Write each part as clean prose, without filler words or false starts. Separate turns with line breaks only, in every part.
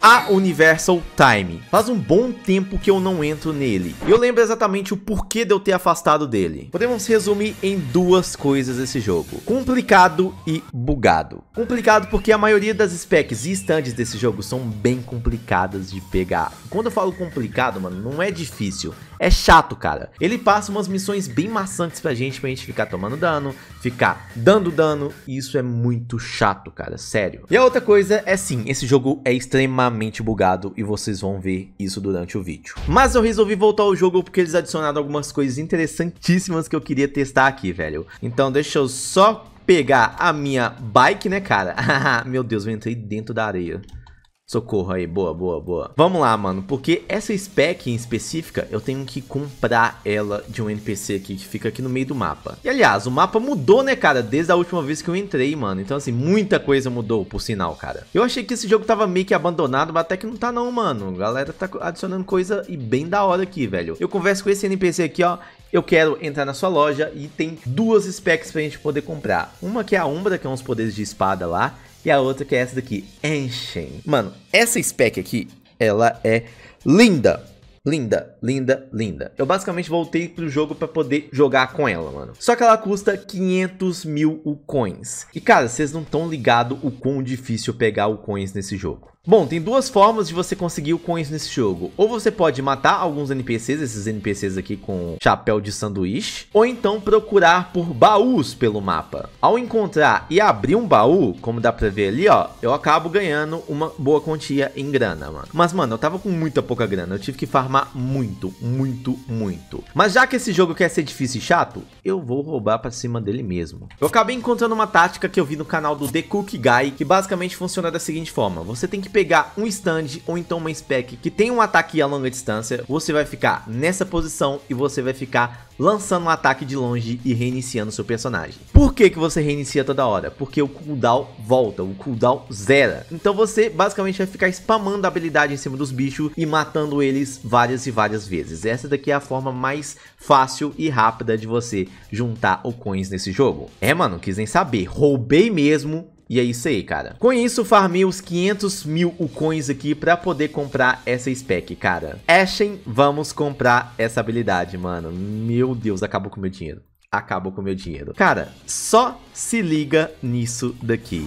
A Universal Time. Faz um bom tempo que eu não entro nele. E eu lembro exatamente o porquê de eu ter afastado dele. Podemos resumir em duas coisas esse jogo: complicado e bugado. Complicado porque a maioria das specs e stands desse jogo são bem complicadas de pegar. Quando eu falo complicado, mano, não é difícil. É chato, cara. Ele passa umas missões bem maçantes pra gente ficar tomando dano, ficar dando dano, e isso é muito chato, cara, sério. E a outra coisa é sim, esse jogo é extremamente bugado e vocês vão ver isso durante o vídeo. Mas eu resolvi voltar ao jogo porque eles adicionaram algumas coisas interessantíssimas que eu queria testar aqui, velho. Então deixa eu só pegar a minha bike, né, cara? Meu Deus, eu entrei dentro da areia. Socorro aí, boa, boa, boa. Vamos lá, mano, porque essa spec em específica, eu tenho que comprar ela de um NPC aqui, que fica aqui no meio do mapa. E aliás, o mapa mudou, né, cara, desde a última vez que eu entrei, mano. Então, assim, muita coisa mudou, por sinal, cara. Eu achei que esse jogo tava meio que abandonado, mas até que não tá não, mano. A galera tá adicionando coisa e bem da hora aqui, velho. Eu converso com esse NPC aqui, ó. Eu quero entrar na sua loja e tem duas specs pra gente poder comprar. Uma que é a Umbra, que é uns poderes de espada lá. E a outra que é essa daqui, Ancient. Mano, essa spec aqui, ela é linda. Linda, linda, linda. Eu basicamente voltei pro jogo pra poder jogar com ela, mano. Só que ela custa 500 mil coins. E cara, vocês não estão ligados o quão difícil pegar o coins nesse jogo. Bom, tem duas formas de você conseguir o coins nesse jogo. Ou você pode matar alguns NPCs, esses NPCs aqui com chapéu de sanduíche, ou então procurar por baús pelo mapa. Ao encontrar e abrir um baú, como dá pra ver ali, ó, eu acabo ganhando uma boa quantia em grana, mano. Mas, mano, eu tava com muita pouca grana, eu tive que farmar muito, muito, muito. Mas já que esse jogo quer ser difícil e chato, eu vou roubar pra cima dele mesmo. Eu acabei encontrando uma tática que eu vi no canal do The Cook Guy, que basicamente funciona da seguinte forma: você tem que pegar um stand ou então uma spec que tem um ataque a longa distância, você vai ficar nessa posição e você vai ficar lançando um ataque de longe e reiniciando seu personagem. Por que que você reinicia toda hora? Porque o cooldown volta, o cooldown zera. Então você basicamente vai ficar spamando a habilidade em cima dos bichos e matando eles várias e várias vezes. Essa daqui é a forma mais fácil e rápida de você juntar o coins nesse jogo. É, mano, quis nem saber, roubei mesmo. E é isso aí, cara. Com isso, farmei os 500 mil coins aqui pra poder comprar essa spec, cara. Ashen, vamos comprar essa habilidade, mano. Meu Deus, acabou com o meu dinheiro. Acabou com o meu dinheiro. Cara, só se liga nisso daqui.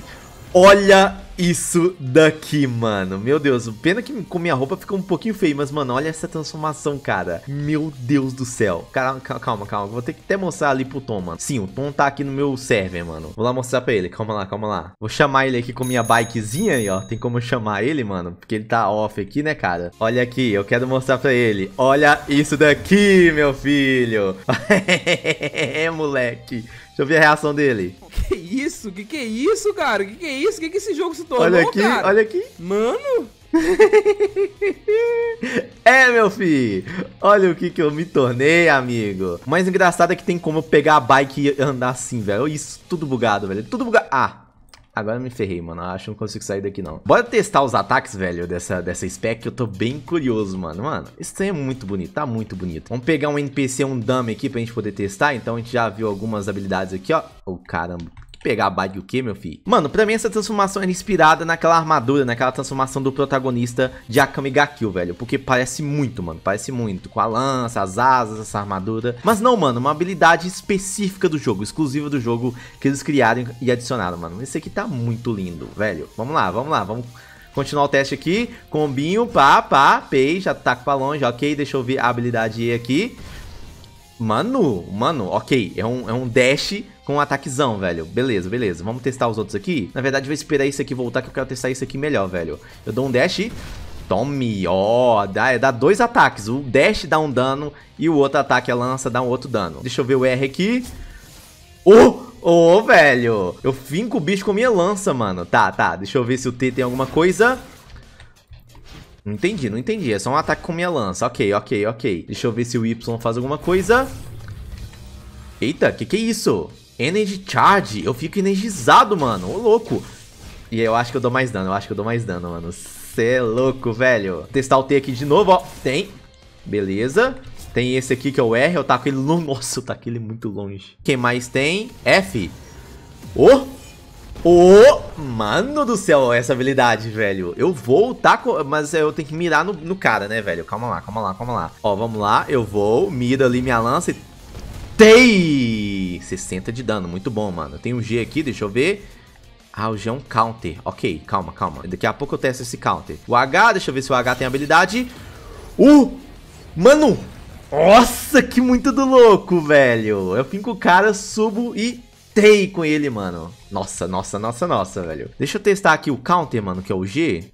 Olha isso daqui, mano. Meu Deus, pena que com minha roupa fica um pouquinho feio, mas, mano, olha essa transformação, cara. Meu Deus do céu. Calma, calma, calma. Vou ter que até mostrar ali pro Tom, mano. Sim, o Tom tá aqui no meu server, mano. Vou lá mostrar pra ele. Calma lá, calma lá. Vou chamar ele aqui com minha bikezinha aí, ó. Tem como eu chamar ele, mano? Porque ele tá off aqui, né, cara? Olha aqui, eu quero mostrar pra ele. Olha isso daqui, meu filho. É, moleque. Deixa eu ver a reação dele.
Que isso? Que é isso, cara? Que é isso? Que esse jogo se tornou,
olha aqui,
cara?
Olha aqui.
Mano.
É, meu filho. Olha o que eu me tornei, amigo. O mais engraçado é que tem como eu pegar a bike e andar assim, velho. Isso, tudo bugado, velho. Tudo bugado. Ah. Agora eu me ferrei, mano. Acho que não consigo sair daqui, não. Bora testar os ataques, velho, dessa spec, que eu tô bem curioso, mano. Mano, esse trem é muito bonito, tá muito bonito. Vamos pegar um NPC, um dummy aqui pra gente poder testar. Então a gente já viu algumas habilidades aqui, ó. Oh, caramba. Pegar a bike o que, meu filho? Mano, pra mim essa transformação era inspirada naquela armadura, naquela transformação do protagonista de Akame ga Kill, velho. Porque parece muito, mano, parece muito. Com a lança, as asas, essa armadura. Mas não, mano, uma habilidade específica do jogo, exclusiva do jogo, que eles criaram e adicionaram, mano. Esse aqui tá muito lindo, velho. Vamos lá, vamos lá, vamos continuar o teste aqui. Combinho, pei, já taco pra longe, ok. Deixa eu ver a habilidade aqui. Mano, ok, é um dash com um ataquezão, velho. Beleza, beleza. Vamos testar os outros aqui. Na verdade, vou esperar isso aqui voltar, que eu quero testar isso aqui melhor, velho. Eu dou um dash e... Tome, ó, dá dois ataques. O dash dá um dano e o outro ataque, a lança, dá um outro dano. Deixa eu ver o R aqui. Oh, velho. Eu finco o bicho com minha lança, mano. Tá. Deixa eu ver se o T tem alguma coisa... Não entendi. É só um ataque com minha lança. Ok. Deixa eu ver se o Y faz alguma coisa. Eita, que é isso? Energy Charge. Eu fico energizado, mano. Ô, louco. E eu acho que eu dou mais dano. Mano. Cê é louco, velho. Vou testar o T aqui de novo, ó. Tem. Beleza. Tem esse aqui que é o R. Eu taco ele longe. Nossa, eu taco ele muito longe. Quem mais tem? F. Ô, mano do céu, essa habilidade, velho. Eu vou tá, mas eu tenho que mirar no cara, né, velho? Calma lá, calma lá, calma lá. Ó, vamos lá, eu vou, mira ali minha lança e... Tei! 60 de dano, muito bom, mano. Tem um G aqui, deixa eu ver. Ah, o G é um counter. Ok, calma, calma. Daqui a pouco eu testo esse counter. O H, deixa eu ver se o H tem habilidade. Mano! Nossa, que muito do louco, velho. Eu finco o cara, subo e... Tei com ele, mano. Nossa, nossa, nossa, nossa, velho. Deixa eu testar aqui o counter, mano, que é o G.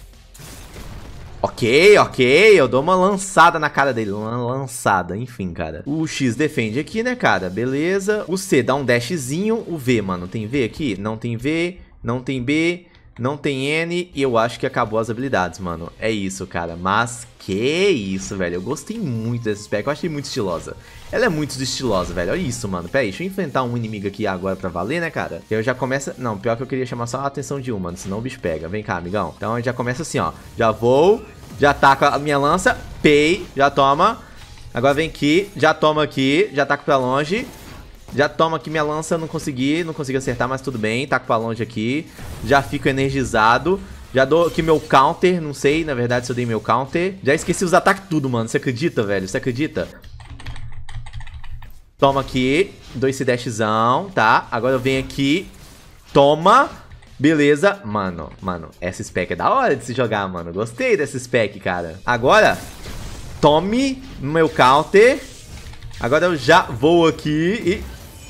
Ok, ok. Eu dou uma lançada na cara dele. Uma lançada, enfim, cara. O X defende aqui, né, cara? Beleza. O C dá um dashzinho. O V, mano, tem V aqui? Não tem V, não tem B, não tem N. E eu acho que acabou as habilidades, mano. É isso, cara. Mas que isso, velho. Eu gostei muito dessa spec. Eu achei muito estilosa. Ela é muito estilosa, velho. Olha isso, mano. Pera aí, deixa eu enfrentar um inimigo aqui agora pra valer, né, cara? Eu já começa... Não, pior que eu queria chamar só a atenção de um, mano. Senão o bicho pega. Vem cá, amigão. Então já começa assim, ó. Já vou. Já taco a minha lança. Pei. Já toma. Agora vem aqui. Já toma aqui. Já taco pra longe. Já toma aqui minha lança. Não consegui acertar, mas tudo bem. Taco pra longe aqui. Já fico energizado. Já dou aqui meu counter. Não sei, na verdade, se eu dei meu counter. Já esqueci os ataques tudo, mano. Você acredita, velho? Você acredita? Toma aqui, dou esse dashzão, tá? Agora eu venho aqui, toma, beleza. Mano, essa spec é da hora de se jogar, mano. Gostei dessa spec, cara. Agora, tome meu counter. Agora eu já vou aqui e...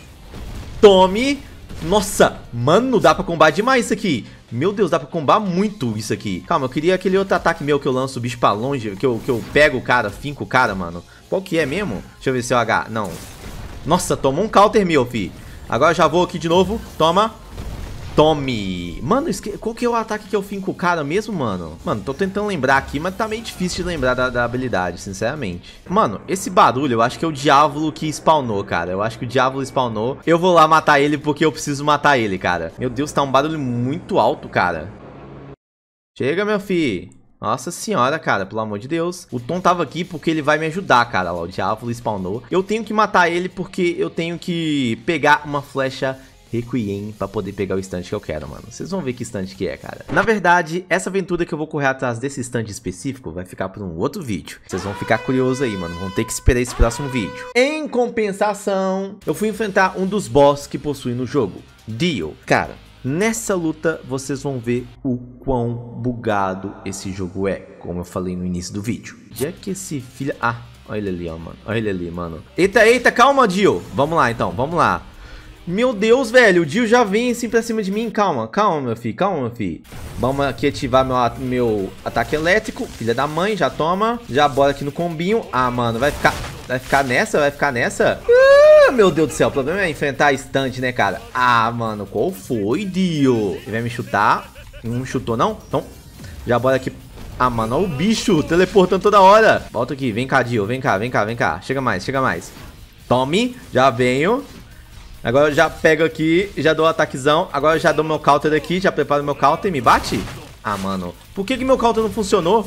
Tome. Nossa, mano, dá pra combar demais isso aqui. Meu Deus, dá pra combar muito isso aqui. Calma, eu queria aquele outro ataque meu que eu lanço o bicho pra longe, que eu pego o cara, finco o cara, mano. Qual que é mesmo? Deixa eu ver se é o H. Não. Nossa, tomou um counter meu, fi. Agora eu já vou aqui de novo. Toma. Tome. Mano, qual que é o ataque que eu finco o cara mesmo, mano? Mano, tô tentando lembrar aqui, mas tá meio difícil de lembrar da habilidade, sinceramente. Mano, esse barulho eu acho que é o diabo que spawnou, cara. Eu acho que o diabo spawnou. Eu vou lá matar ele porque eu preciso matar ele, cara. Meu Deus, tá um barulho muito alto, cara. Chega, meu fi. Nossa senhora, cara, pelo amor de Deus. O Tom tava aqui porque ele vai me ajudar, cara. Lá, o diabo spawnou. Eu tenho que matar ele porque eu tenho que pegar uma flecha Requiem pra poder pegar o stand que eu quero, mano. Vocês vão ver que stand que é, cara. Na verdade, essa aventura que eu vou correr atrás desse stand específico vai ficar por um outro vídeo. Vocês vão ficar curiosos aí, mano. Vão ter que esperar esse próximo vídeo. Em compensação, eu fui enfrentar um dos boss que possui no jogo, Dio. Cara, nessa luta, vocês vão ver o quão bugado esse jogo é, como eu falei no início do vídeo. Já que esse filho... Ah, olha ele ali, ó, mano. Olha ele ali, mano. Eita, eita, calma, Dio. Vamos lá, então, vamos lá. Meu Deus, velho, o Dio já vem assim pra cima de mim. Calma, calma, meu filho, calma, meu filho. Vamos aqui ativar meu ataque elétrico. Filha da mãe, já toma. Já bora aqui no combinho. Ah, mano, vai ficar nessa? Vai ficar nessa? Meu Deus do céu, o problema é enfrentar stand, né, cara? Ah, mano, qual foi, Dio? Ele vai me chutar. Não me chutou, não? Então, já bora aqui. Ah, mano, olha o bicho teleportando toda hora. Volta aqui, vem cá, Dio, vem cá, vem cá, vem cá. Chega mais, chega mais. Tome, já venho. Agora eu já pego aqui, já dou o ataquezão. Agora eu já dou meu counter aqui, já preparo meu counter. Me bate? Ah, mano, por que meu counter não funcionou?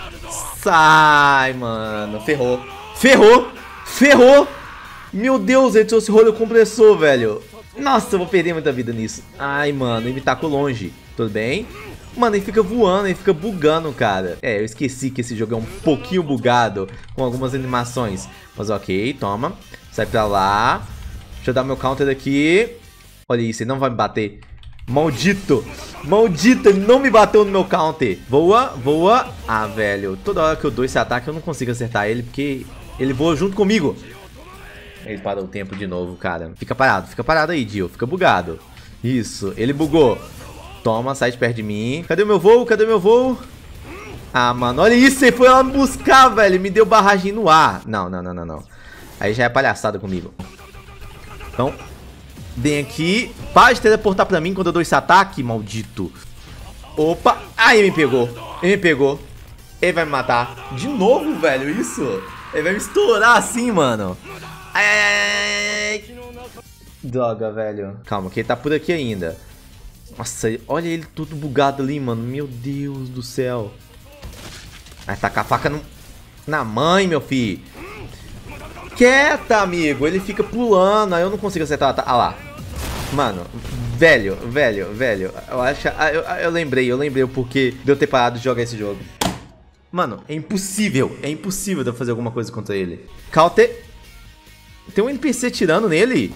Sai, mano, ferrou. Ferrou, ferrou. Meu Deus, ele trouxe rolho compressor, velho. Nossa, eu vou perder muita vida nisso. Ai, mano, ele me tacou longe. Tudo bem? Mano, ele fica voando, ele fica bugando, cara. É, eu esqueci que esse jogo é um pouquinho bugado, com algumas animações. Mas ok, toma. Sai pra lá. Deixa eu dar meu counter aqui. Olha isso, ele não vai me bater. Maldito. Maldito, ele não me bateu no meu counter. Voa, voa. Ah, velho, toda hora que eu dou esse ataque eu não consigo acertar ele, porque ele voa junto comigo. Ele parou o tempo de novo, cara. Fica parado aí, Dio. Fica bugado. Isso, ele bugou. Toma, sai de perto de mim. Cadê o meu voo? Cadê o meu voo? Ah, mano, olha isso. Ele foi lá me buscar, velho. Me deu barragem no ar. Não, não, não, não, não. Aí já é palhaçada comigo. Então, vem aqui. Para de teleportar pra mim quando eu dou esse ataque, maldito. Opa. Ai, ele me pegou. Ele me pegou. Ele vai me matar. De novo, velho, isso. Ele vai me estourar assim, mano. Ai, ai, ai, ai. Droga, velho. Calma, que ele tá por aqui ainda. Nossa, olha ele tudo bugado ali, mano. Meu Deus do céu. Vai tacar a faca na mãe, meu filho. Quieta, amigo. Ele fica pulando. Aí eu não consigo acertar o ataque. Ah lá. Mano, Velho. Eu acho... Eu lembrei o porquê de eu ter parado de jogar esse jogo. Mano, é impossível de eu fazer alguma coisa contra ele. Counter. Tem um NPC tirando nele.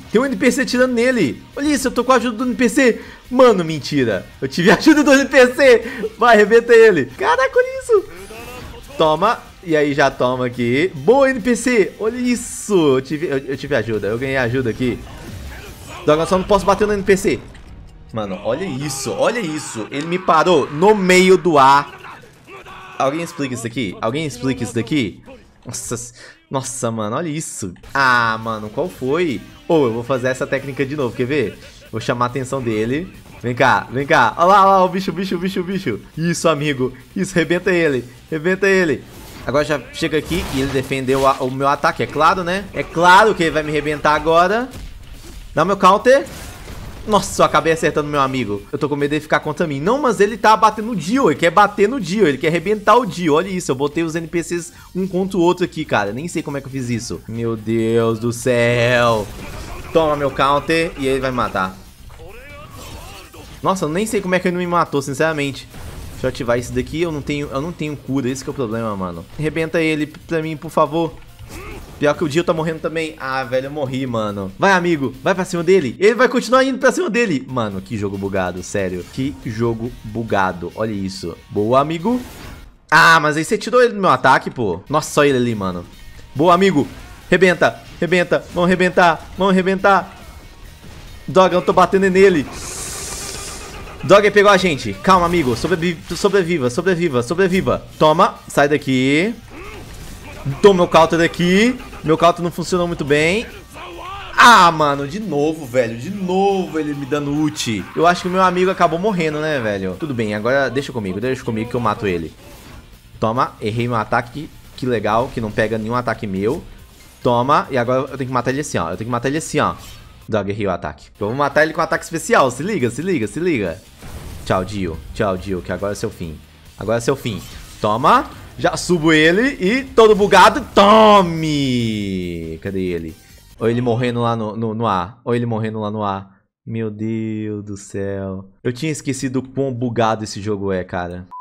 Olha isso, eu tô com a ajuda do NPC. Mano, mentira. Eu tive a ajuda do NPC. Vai, arrebenta ele. Caraca, olha isso. Toma. E aí já toma aqui. Boa, NPC. Olha isso. Eu tive ajuda. Eu ganhei ajuda aqui. Agora só não posso bater no NPC. Mano, olha isso. Ele me parou no meio do ar. Alguém explica isso daqui? Nossa, mano, olha isso. Ah, mano, qual foi? Eu vou fazer essa técnica de novo, quer ver? Vou chamar a atenção dele. Vem cá. Olha lá, o bicho. Isso, amigo. Isso, rebenta ele. Agora já chega aqui e ele defendeu o meu ataque, é claro, né? É claro que ele vai me arrebentar agora. Dá meu counter. Nossa, eu acabei acertando meu amigo. Eu tô com medo dele ficar contra mim. Não, mas ele tá batendo no Dio. Ele quer bater no Dio. Ele quer arrebentar o Dio. Olha isso, eu botei os NPCs um contra o outro aqui, cara. Nem sei como é que eu fiz isso. Meu Deus do céu. Toma meu counter e ele vai me matar. Nossa, eu nem sei como é que ele não me matou, sinceramente. Deixa eu ativar isso daqui. Eu não tenho cura. Esse que é o problema, mano. Arrebenta ele pra mim, por favor. Pior que o Dio tá morrendo também. Ah, velho, eu morri, mano. Vai, amigo. Vai pra cima dele. Ele vai continuar indo pra cima dele. Mano, que jogo bugado, sério. Que jogo bugado. Olha isso. Boa, amigo. Ah, mas aí você tirou ele do meu ataque, pô. Nossa, só ele ali, mano. Boa, amigo. Rebenta. Vamos arrebentar. Droga, eu tô batendo nele. Droga, ele pegou a gente. Calma, amigo. Sobreviva. Toma. Sai daqui. Toma meu counter daqui. Meu counter não funcionou muito bem. Ah, mano, de novo, velho. De novo ele me dando ult. Eu acho que o meu amigo acabou morrendo, né, velho? Tudo bem, agora deixa comigo que eu mato ele. Toma, errei meu ataque. Que legal, que não pega nenhum ataque meu. Toma, e agora eu tenho que matar ele assim, ó. Droga, errei o ataque. Eu vou matar ele com ataque especial. Se liga. Tchau, Dio, que agora é seu fim. Toma. Já subo ele e todo bugado. Tome! Cadê ele? Ou ele morrendo lá no ar. Meu Deus do céu. Eu tinha esquecido quão bugado esse jogo é, cara.